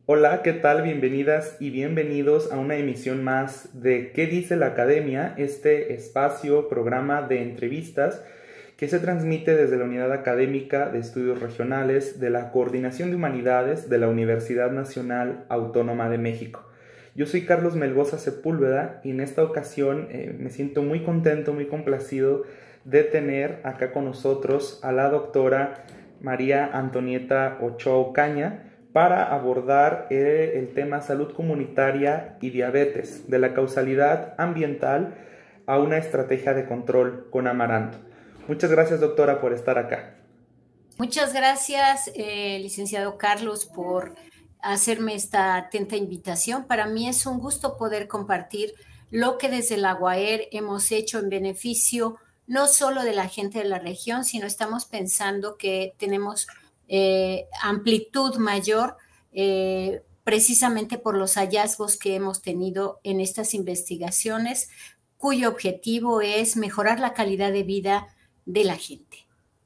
Hola, ¿qué tal? Bienvenidas y bienvenidos a una emisión más de ¿Qué dice la Academia? Este espacio, programa de entrevistas que se transmite desde la Unidad Académica de Estudios Regionales de la Coordinación de Humanidades de la Universidad Nacional Autónoma de México. Yo soy Carlos Melgoza Sepúlveda y en esta ocasión me siento muy contento, muy complacido de tener acá con nosotros a la doctora María Antonieta Ochoa Ocaña, para abordar el tema salud comunitaria y diabetes, de la causalidad ambiental a una estrategia de control con Amaranto. Muchas gracias, doctora, por estar acá. Muchas gracias, licenciado Carlos, por hacerme esta atenta invitación. Para mí es un gusto poder compartir lo que desde la UAER hemos hecho en beneficio no solo de la gente de la región, sino estamos pensando que tenemos amplitud mayor precisamente por los hallazgos que hemos tenido en estas investigaciones, cuyo objetivo es mejorar la calidad de vida de la gente.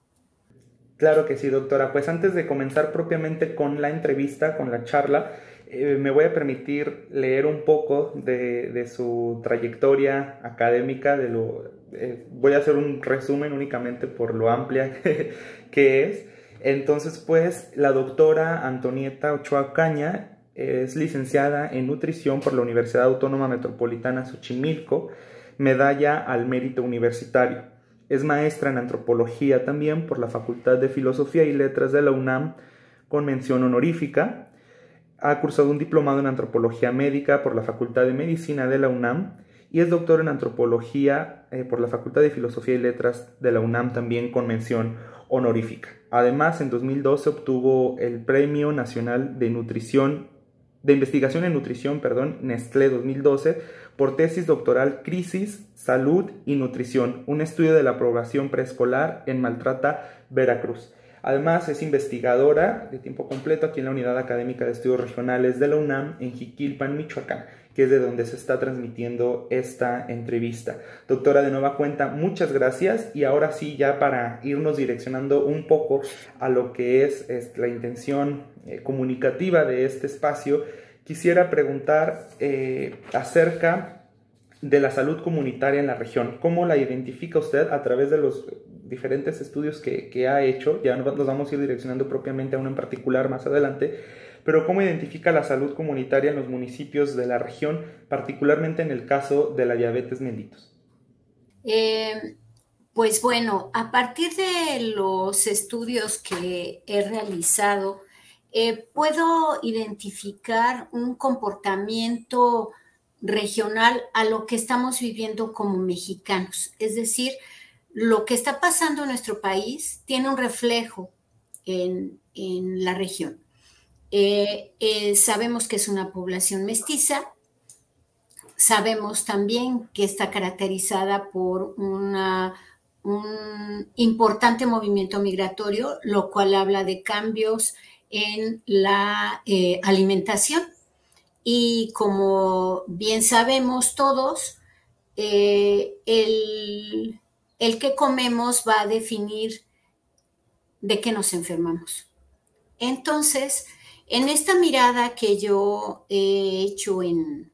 Claro que sí, doctora. Pues antes de comenzar propiamente con la entrevista, con la charla, me voy a permitir leer un poco de su trayectoria académica, voy a hacer un resumen únicamente por lo amplia que es. Entonces, pues, la doctora Antonieta Ochoa Ocaña es licenciada en nutrición por la Universidad Autónoma Metropolitana Xochimilco, medalla al mérito universitario. Es maestra en antropología también por la Facultad de Filosofía y Letras de la UNAM con mención honorífica. Ha cursado un diplomado en antropología médica por la Facultad de Medicina de la UNAM y es doctor en antropología por la Facultad de Filosofía y Letras de la UNAM también con mención honorífica. Además, en 2012 obtuvo el Premio Nacional de Investigación en Nutrición, Nestlé 2012, por tesis doctoral Crisis, Salud y Nutrición, un estudio de la población preescolar en Maltrata, Veracruz. Además, es investigadora de tiempo completo aquí en la Unidad Académica de Estudios Regionales de la UNAM en Jiquilpan, Michoacán, que es de donde se está transmitiendo esta entrevista. Doctora, de nueva cuenta, muchas gracias. Y ahora sí, ya para irnos direccionando un poco a lo que es la intención comunicativa de este espacio, quisiera preguntar acerca de la salud comunitaria en la región. ¿Cómo la identifica usted a través de los diferentes estudios que ha hecho? Ya nos vamos a ir direccionando propiamente a uno en particular más adelante, pero ¿cómo identifica la salud comunitaria en los municipios de la región, particularmente en el caso de la diabetes mellitus? Pues bueno, a partir de los estudios que he realizado, puedo identificar un comportamiento regional a lo que estamos viviendo como mexicanos. Es decir, lo que está pasando en nuestro país tiene un reflejo en la región. Sabemos que es una población mestiza, sabemos también que está caracterizada por un importante movimiento migratorio, lo cual habla de cambios en la alimentación. Y como bien sabemos todos, el que comemos va a definir de qué nos enfermamos. Entonces, en esta mirada que yo he hecho en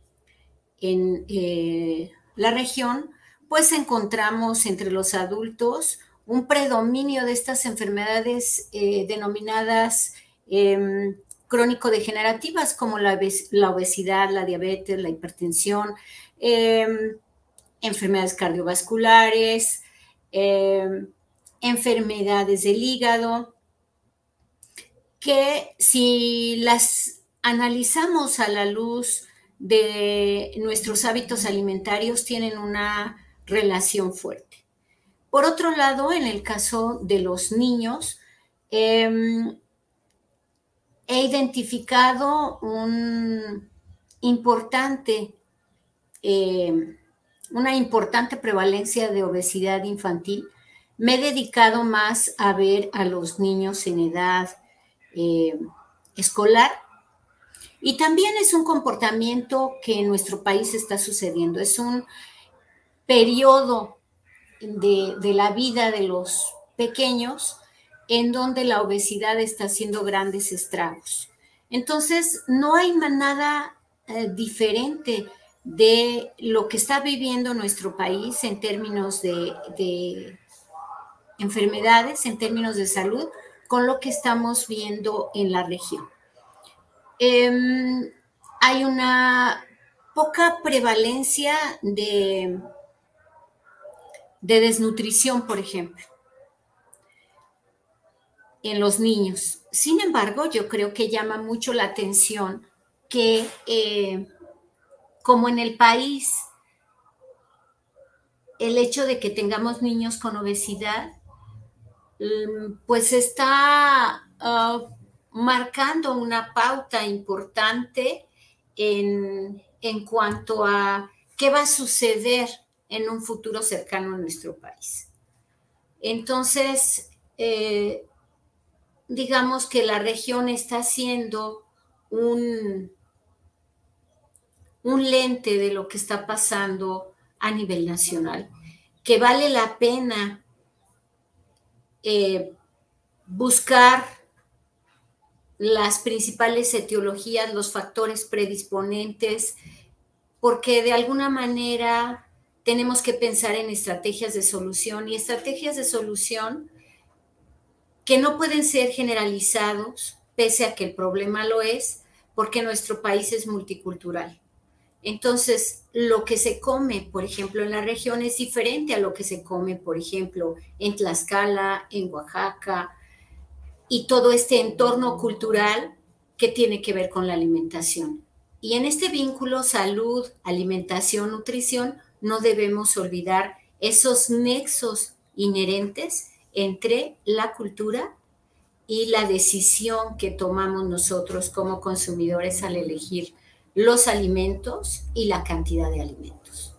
la región, pues encontramos entre los adultos un predominio de estas enfermedades denominadas crónico-degenerativas, como la obesidad, la diabetes, la hipertensión, enfermedades cardiovasculares, enfermedades del hígado, que si las analizamos a la luz de nuestros hábitos alimentarios tienen una relación fuerte. Por otro lado, en el caso de los niños, he identificado una importante prevalencia de obesidad infantil. Me he dedicado más a ver a los niños en edad escolar. Y también es un comportamiento que en nuestro país está sucediendo. Es un periodo de la vida de los pequeños en donde la obesidad está haciendo grandes estragos. Entonces, no hay nada diferente de lo que está viviendo nuestro país en términos de enfermedades, en términos de salud, con lo que estamos viendo en la región. Hay una poca prevalencia de desnutrición, por ejemplo, en los niños. Sin embargo, yo creo que llama mucho la atención que, como en el país, el hecho de que tengamos niños con obesidad, pues está marcando una pauta importante en cuanto a qué va a suceder en un futuro cercano en nuestro país. Entonces, digamos que la región está siendo un lente de lo que está pasando a nivel nacional, que vale la pena buscar las principales etiologías, los factores predisponentes, porque de alguna manera tenemos que pensar en estrategias de solución y estrategias de solución que no pueden ser generalizados, pese a que el problema lo es, porque nuestro país es multicultural. Entonces, lo que se come, por ejemplo, en la región es diferente a lo que se come, por ejemplo, en Tlaxcala, en Oaxaca, y todo este entorno cultural que tiene que ver con la alimentación. Y en este vínculo salud, alimentación, nutrición, no debemos olvidar esos nexos inherentes entre la cultura y la decisión que tomamos nosotros como consumidores al elegir los alimentos y la cantidad de alimentos.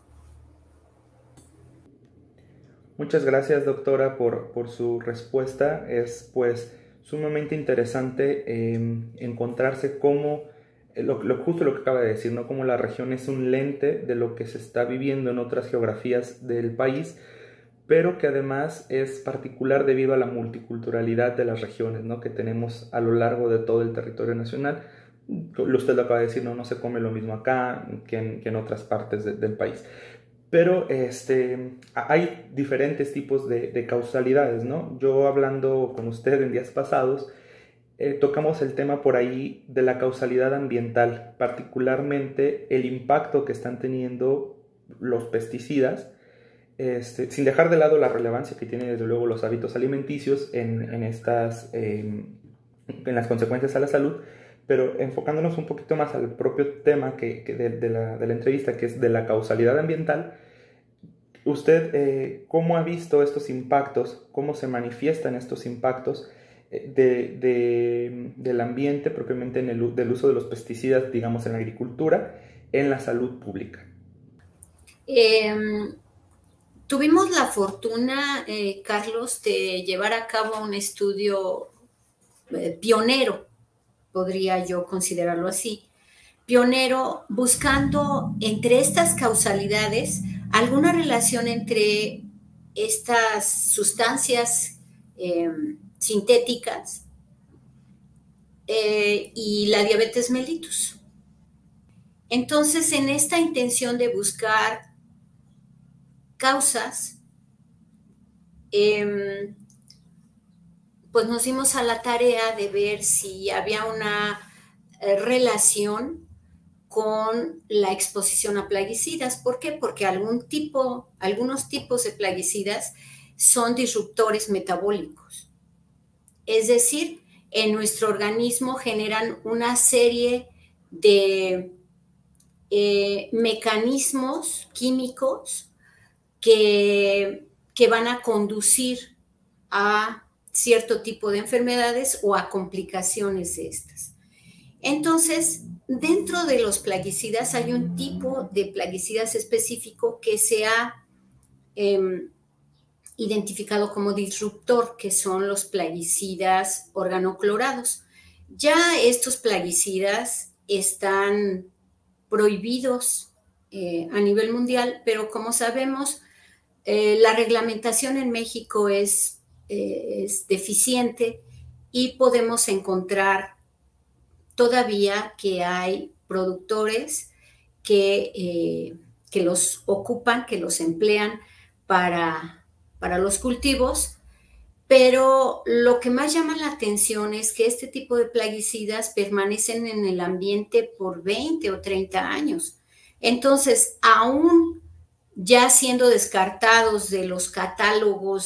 Muchas gracias, doctora, por su respuesta. Es pues sumamente interesante encontrarse cómo, justo lo que acaba de decir, ¿no? Cómo la región es un lente de lo que se está viviendo en otras geografías del país, pero que además es particular debido a la multiculturalidad de las regiones, ¿no? Que tenemos a lo largo de todo el territorio nacional. Usted lo acaba de decir, no se come lo mismo acá que en otras partes del país. Pero hay diferentes tipos de causalidades, ¿no? Yo hablando con usted en días pasados, tocamos el tema por ahí de la causalidad ambiental, particularmente el impacto que están teniendo los pesticidas, sin dejar de lado la relevancia que tienen desde luego los hábitos alimenticios en las consecuencias a la salud, pero enfocándonos un poquito más al propio tema de la entrevista, que es de la causalidad ambiental. ¿Usted cómo ha visto estos impactos, cómo se manifiestan estos impactos del ambiente propiamente del uso de los pesticidas, digamos, en la agricultura, en la salud pública? Tuvimos la fortuna, Carlos, de llevar a cabo un estudio pionero, podría yo considerarlo así, pionero, buscando entre estas causalidades alguna relación entre estas sustancias sintéticas y la diabetes mellitus. Entonces, en esta intención de buscar causas, pues nos dimos a la tarea de ver si había una relación con la exposición a plaguicidas. ¿Por qué? Porque algunos tipos de plaguicidas son disruptores metabólicos. Es decir, en nuestro organismo generan una serie de mecanismos químicos que van a conducir a cierto tipo de enfermedades o a complicaciones de estas. Entonces, dentro de los plaguicidas hay un tipo de plaguicidas específico que se ha identificado como disruptor, que son los plaguicidas organoclorados. Ya estos plaguicidas están prohibidos a nivel mundial, pero como sabemos, la reglamentación en México es deficiente y podemos encontrar todavía que hay productores que los ocupan, que los emplean para los cultivos, pero lo que más llama la atención es que este tipo de plaguicidas permanecen en el ambiente por 20 o 30 años. Entonces, aún ya siendo descartados de los catálogos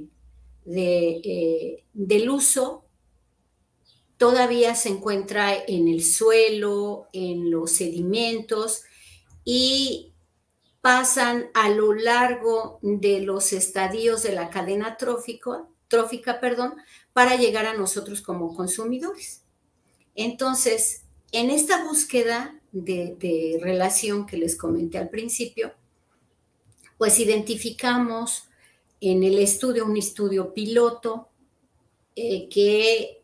del uso, todavía se encuentra en el suelo, en los sedimentos y pasan a lo largo de los estadios de la cadena trófica, para llegar a nosotros como consumidores. Entonces, en esta búsqueda de relación que les comenté al principio, pues identificamos en el estudio un estudio piloto que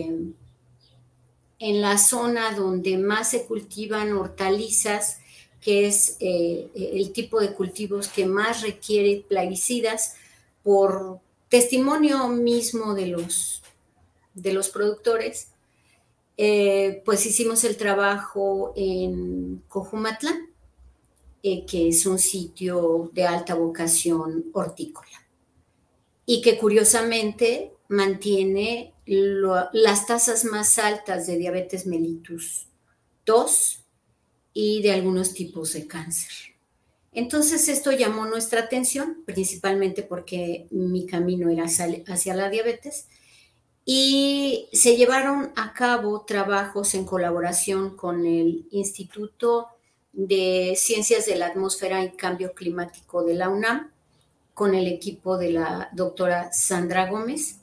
en la zona donde más se cultivan hortalizas, que es el tipo de cultivos que más requiere plaguicidas, por testimonio mismo de los productores, pues hicimos el trabajo en Cojumatlán, que es un sitio de alta vocación hortícola y que curiosamente mantiene las tasas más altas de diabetes mellitus 2 y de algunos tipos de cáncer. Entonces esto llamó nuestra atención, principalmente porque mi camino era hacia la diabetes, y se llevaron a cabo trabajos en colaboración con el Instituto de Ciencias de la Atmósfera y Cambio Climático de la UNAM, con el equipo de la doctora Sandra Gómez.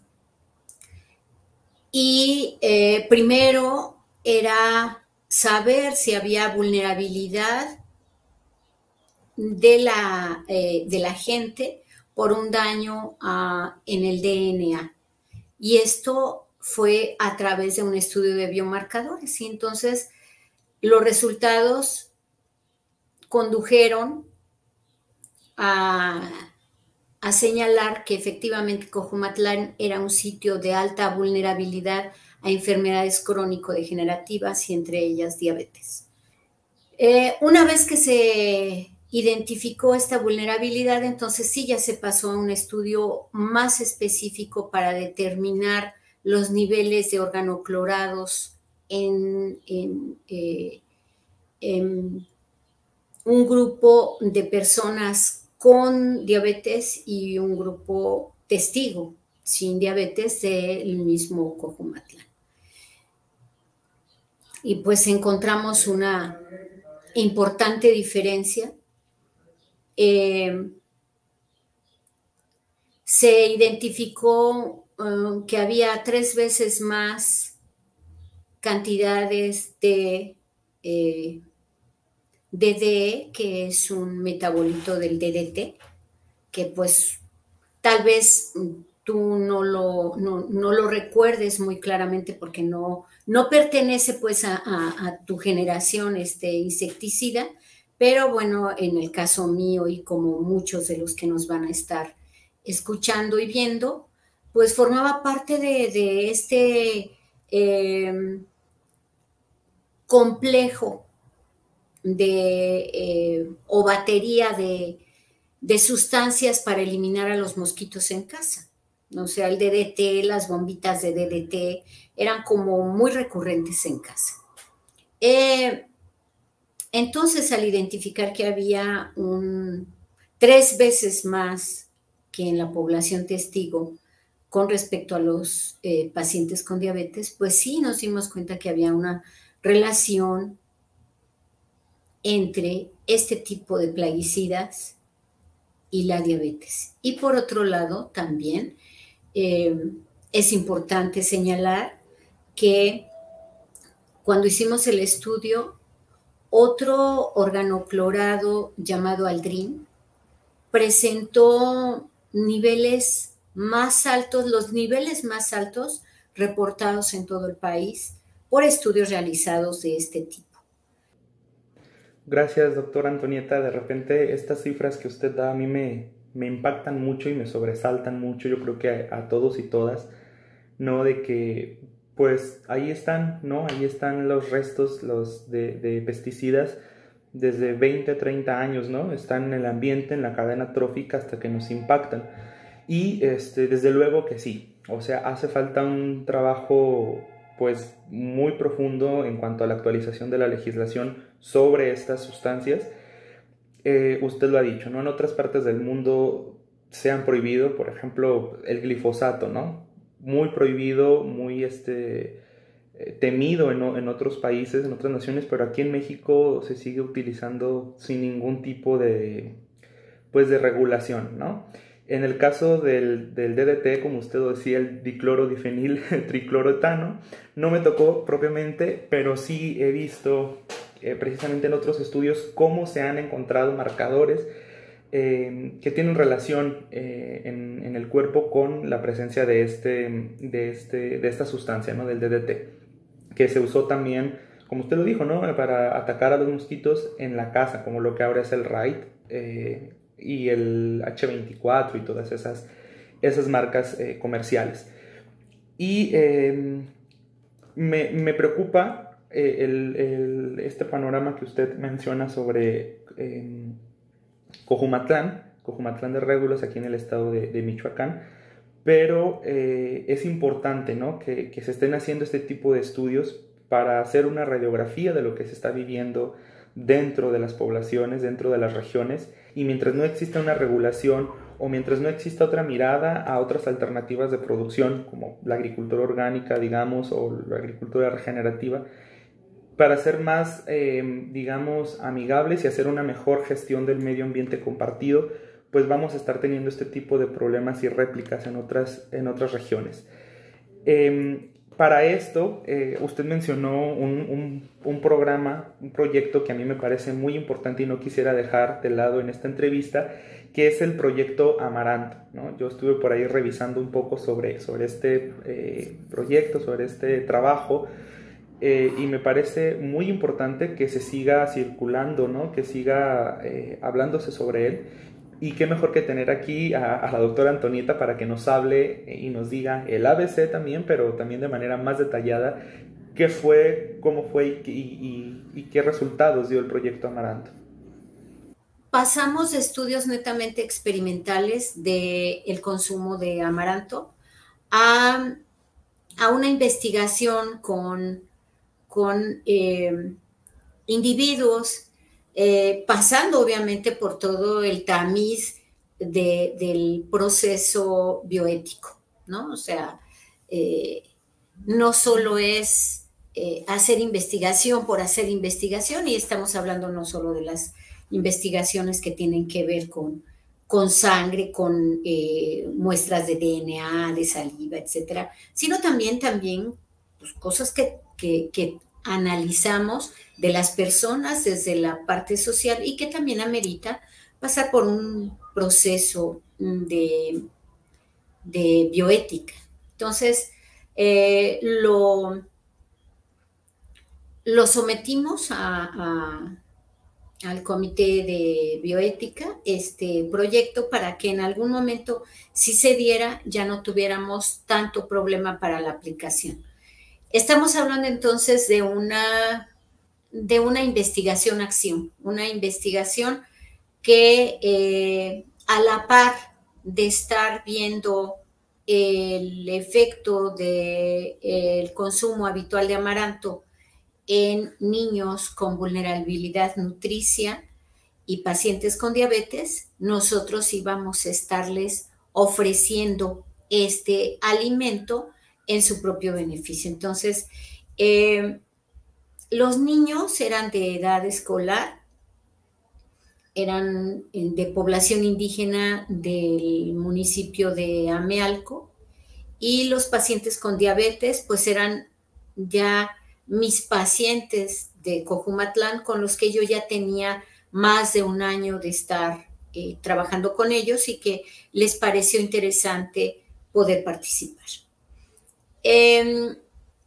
Y primero era saber si había vulnerabilidad de la gente por un daño en el DNA. Y esto fue a través de un estudio de biomarcadores. Y entonces los resultados condujeron a señalar que efectivamente Cojumatlán era un sitio de alta vulnerabilidad a enfermedades crónico-degenerativas y entre ellas diabetes. Una vez que se identificó esta vulnerabilidad, entonces sí ya se pasó a un estudio más específico para determinar los niveles de organoclorados en un grupo de personas con diabetes y un grupo testigo sin diabetes del mismo Cojumatlán. Y pues encontramos una importante diferencia. Se identificó que había 3 veces más cantidades de DDE, que es un metabolito del DDT, que pues tal vez tú no lo recuerdes muy claramente porque no pertenece pues a tu generación insecticida, pero bueno, en el caso mío y como muchos de los que nos van a estar escuchando y viendo, pues formaba parte de este complejo o batería de sustancias para eliminar a los mosquitos en casa. O sea, el DDT, las bombitas de DDT eran como muy recurrentes en casa. Entonces, al identificar que había 3 veces más que en la población testigo con respecto a los pacientes con diabetes, pues sí nos dimos cuenta que había una relación entre este tipo de plaguicidas y la diabetes. Y por otro lado, también es importante señalar que cuando hicimos el estudio, otro organoclorado llamado Aldrin presentó niveles más altos, los niveles más altos reportados en todo el país por estudios realizados de este tipo. Gracias, doctora Antonieta. De repente estas cifras que usted da a mí me impactan mucho y me sobresaltan mucho, yo creo que a todos y todas, ¿no? De que pues ahí están, ¿no? Ahí están los restos de pesticidas desde 20, 30 años, ¿no? Están en el ambiente, en la cadena trófica hasta que nos impactan. Y desde luego que sí, o sea, hace falta un trabajo pues muy profundo en cuanto a la actualización de la legislación sobre estas sustancias. Usted lo ha dicho, ¿no? En otras partes del mundo se han prohibido, por ejemplo, el glifosato, ¿no? Muy prohibido, muy temido en otros países, en otras naciones, pero aquí en México se sigue utilizando sin ningún tipo pues de regulación, ¿no? En el caso del DDT, como usted lo decía, el diclorodifenil tricloroetano, no me tocó propiamente, pero sí he visto precisamente en otros estudios cómo se han encontrado marcadores que tienen relación en el cuerpo con la presencia de esta sustancia, ¿no? Del DDT, que se usó también, como usted lo dijo, ¿no? Para atacar a los mosquitos en la casa, como lo que ahora es el Raid y el H24 y todas esas marcas comerciales. Y me preocupa este panorama que usted menciona sobre Cojumatlán de Régulos, aquí en el estado de Michoacán, pero es importante, ¿no? que se estén haciendo este tipo de estudios para hacer una radiografía de lo que se está viviendo dentro de las poblaciones, dentro de las regiones, y mientras no exista una regulación o mientras no exista otra mirada a otras alternativas de producción, como la agricultura orgánica, digamos, o la agricultura regenerativa, para ser más, digamos, amigables y hacer una mejor gestión del medio ambiente compartido, pues vamos a estar teniendo este tipo de problemas y réplicas en otras regiones. Para esto, usted mencionó un programa, un proyecto que a mí me parece muy importante y no quisiera dejar de lado en esta entrevista, que es el proyecto Amaranto, ¿no? Yo estuve por ahí revisando un poco sobre este proyecto, sobre este trabajo, y me parece muy importante que se siga circulando, ¿no? Que siga hablándose sobre él. Y qué mejor que tener aquí a la doctora Antonieta para que nos hable y nos diga el ABC también, pero también de manera más detallada, qué fue, cómo fue y qué resultados dio el proyecto Amaranto. Pasamos de estudios netamente experimentales del consumo de amaranto a una investigación con individuos, pasando obviamente por todo el tamiz del proceso bioético, ¿no? O sea, no solo es hacer investigación por hacer investigación, y estamos hablando no solo de las investigaciones que tienen que ver con sangre, con muestras de DNA, de saliva, etcétera, sino también pues, cosas que analizamos de las personas desde la parte social y que también amerita pasar por un proceso de bioética. Entonces, lo sometimos al comité de bioética, este proyecto, para que en algún momento, si se diera, ya no tuviéramos tanto problema para la aplicación. Estamos hablando entonces de una investigación-acción, una investigación que a la par de estar viendo el efecto del consumo habitual de amaranto en niños con vulnerabilidad nutricia y pacientes con diabetes, nosotros íbamos a estarles ofreciendo este alimento en su propio beneficio. Entonces, los niños eran de edad escolar, eran de población indígena del municipio de Amealco, y los pacientes con diabetes pues eran ya mis pacientes de Cojumatlán, con los que yo ya tenía más de un año de estar trabajando con ellos y que les pareció interesante poder participar. El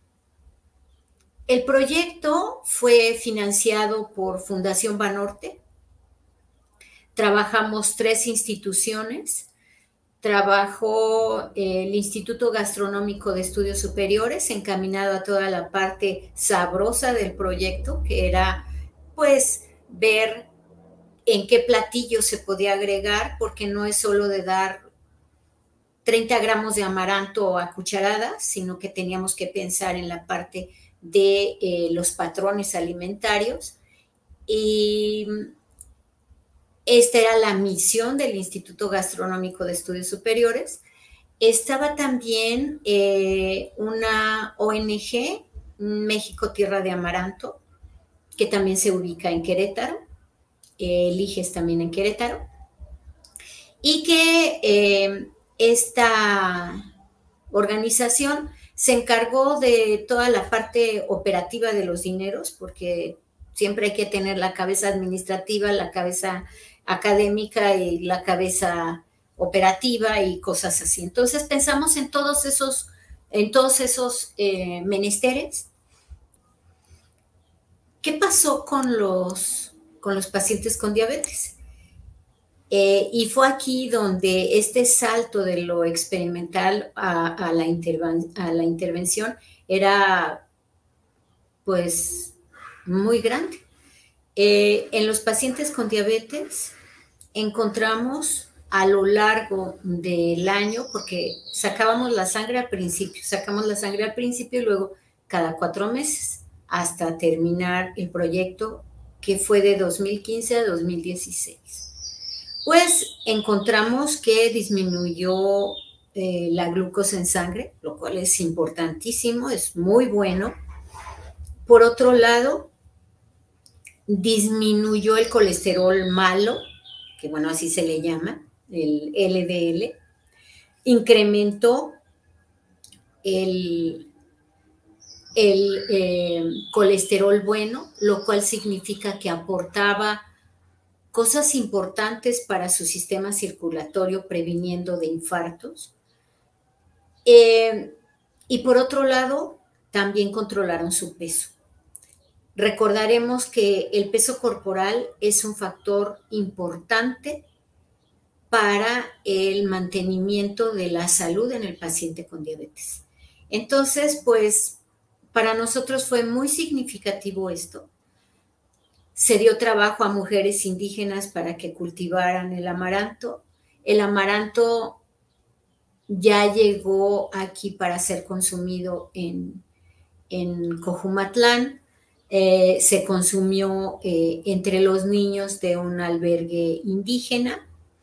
proyecto fue financiado por Fundación Banorte. Trabajamos 3 instituciones, trabajó el Instituto Gastronómico de Estudios Superiores, encaminado a toda la parte sabrosa del proyecto, que era pues ver en qué platillo se podía agregar, porque no es solo de dar 30 gramos de amaranto a cucharadas, sino que teníamos que pensar en la parte de los patrones alimentarios. Y esta era la misión del Instituto Gastronómico de Estudios Superiores. Estaba también una ONG, México Tierra de Amaranto, que también se ubica en Querétaro, eliges también en Querétaro, y que esta organización se encargó de toda la parte operativa de los dineros, porque siempre hay que tener la cabeza administrativa, la cabeza académica y la cabeza operativa y cosas así. Entonces pensamos en todos esos menesteres. ¿Qué pasó con los pacientes con diabetes? Y fue aquí donde este salto de lo experimental a la intervención era pues muy grande. En los pacientes con diabetes encontramos a lo largo del año, porque sacamos la sangre al principio y luego cada 4 meses hasta terminar el proyecto, que fue de 2015 a 2016. Pues encontramos que disminuyó la glucosa en sangre, lo cual es importantísimo, es muy bueno. Por otro lado, disminuyó el colesterol malo, que bueno, así se le llama, el LDL, incrementó el colesterol bueno, lo cual significa que aportaba cosas importantes para su sistema circulatorio, previniendo de infartos. Y por otro lado, también controlaron su peso. Recordaremos que el peso corporal es un factor importante para el mantenimiento de la salud en el paciente con diabetes. Entonces, pues, para nosotros fue muy significativo esto. Se dio trabajo a mujeres indígenas para que cultivaran el amaranto. El amaranto ya llegó aquí para ser consumido en Cojumatlán. Se consumió entre los niños de un albergue indígena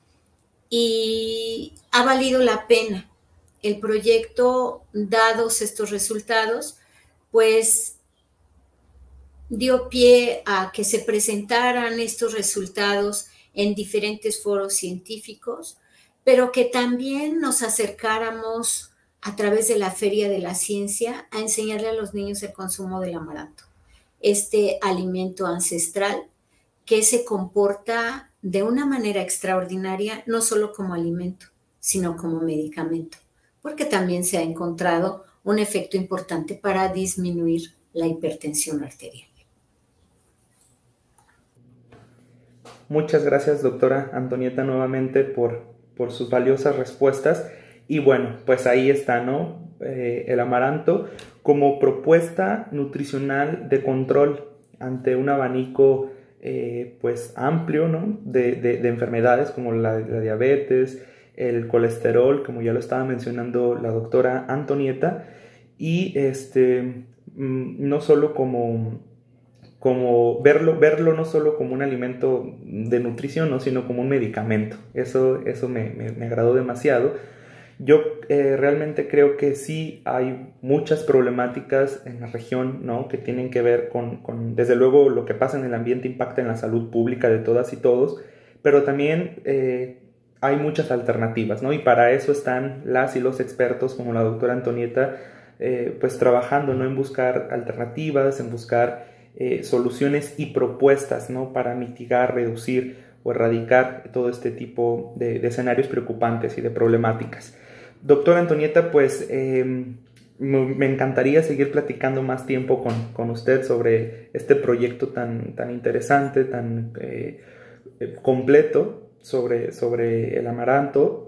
y ha valido la pena. El proyecto, dados estos resultados, pues dio pie a que se presentaran estos resultados en diferentes foros científicos, pero que también nos acercáramos a través de la Feria de la Ciencia a enseñarle a los niños el consumo del amaranto, este alimento ancestral que se comporta de una manera extraordinaria, no solo como alimento, sino como medicamento, porque también se ha encontrado un efecto importante para disminuir la hipertensión arterial. Muchas gracias, doctora Antonieta, nuevamente por sus valiosas respuestas. Y bueno, pues ahí está, ¿no? El amaranto como propuesta nutricional de control ante un abanico pues amplio, ¿no? de enfermedades como la diabetes, el colesterol, como ya lo estaba mencionando la doctora Antonieta, y no solo como verlo no solo como un alimento de nutrición, ¿no? Sino como un medicamento. Eso me agradó demasiado. Yo realmente creo que sí hay muchas problemáticas en la región, ¿no? Que tienen que ver con, desde luego, lo que pasa en el ambiente impacta en la salud pública de todas y todos, pero también hay muchas alternativas, ¿no? Y para eso están las y los expertos como la doctora Antonieta, pues trabajando, ¿no? En buscar alternativas, en buscar soluciones y propuestas, ¿no? Para mitigar, reducir o erradicar todo este tipo de escenarios preocupantes y de problemáticas. Doctora Antonieta, pues me encantaría seguir platicando más tiempo con usted sobre este proyecto tan interesante, tan completo sobre el amaranto.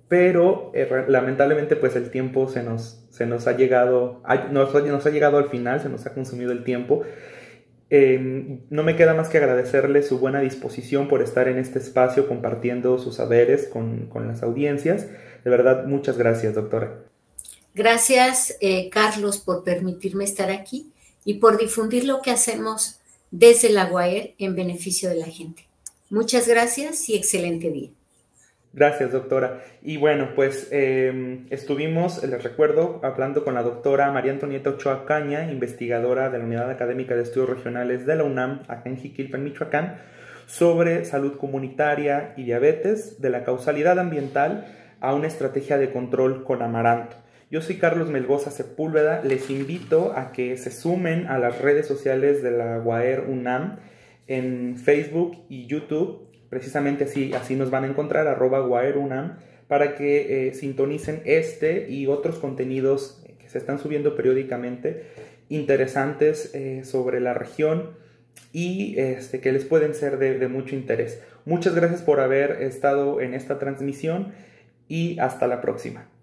pero lamentablemente pues el tiempo se nos ha llegado, nos ha llegado al final, se nos ha consumido el tiempo. No me queda más que agradecerle su buena disposición por estar en este espacio compartiendo sus saberes con las audiencias. De verdad, muchas gracias, doctora. Gracias, Carlos, por permitirme estar aquí y por difundir lo que hacemos desde la UAER en beneficio de la gente. Muchas gracias y excelente día. Gracias, doctora. Y bueno, pues estuvimos, les recuerdo, hablando con la doctora María Antonieta Ochoa Caña, investigadora de la Unidad Académica de Estudios Regionales de la UNAM, acá en Jiquilpan, Michoacán, sobre salud comunitaria y diabetes, de la causalidad ambiental a una estrategia de control con amaranto. Yo soy Carlos Melgoza Sepúlveda, les invito a que se sumen a las redes sociales de la UAER UNAM en Facebook y YouTube. Precisamente así nos van a encontrar, @UAERUNAM, para que sintonicen este y otros contenidos que se están subiendo periódicamente, interesantes sobre la región y que les pueden ser de mucho interés. Muchas gracias por haber estado en esta transmisión y hasta la próxima.